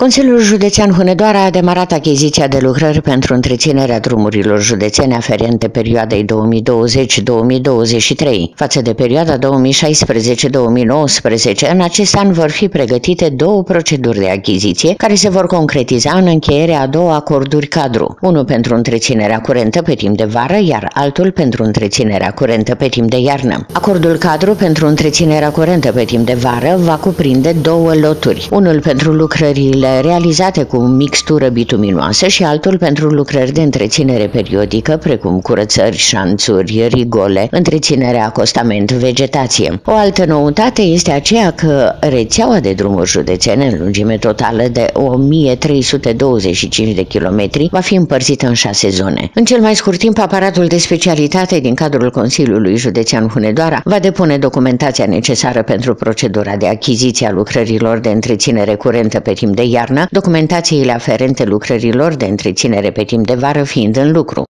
Consiliul Județean Hunedoara a demarat achiziția de lucrări pentru întreținerea drumurilor județene aferente perioadei 2020-2023, față de perioada 2016-2019. În acest an vor fi pregătite două proceduri de achiziție, care se vor concretiza în încheierea a două acorduri cadru, unul pentru întreținerea curentă pe timp de vară, iar altul pentru întreținerea curentă pe timp de iarnă. Acordul cadru pentru întreținerea curentă pe timp de vară va cuprinde două loturi, unul pentru lucrările realizate cu mixtură bituminoasă și altul pentru lucrări de întreținere periodică, precum curățări, șanțuri, rigole, întreținerea acostament, vegetație. O altă noutate este aceea că rețeaua de drumuri județene, în lungime totală de 1325 de kilometri, va fi împărțită în 6 zone. În cel mai scurt timp, aparatul de specialitate din cadrul Consiliului Județean Hunedoara va depune documentația necesară pentru procedura de achiziție a lucrărilor de întreținere curentă pe timp de iarnă, documentațiile aferente lucrărilor de întreținere pe timp de vară fiind în lucru.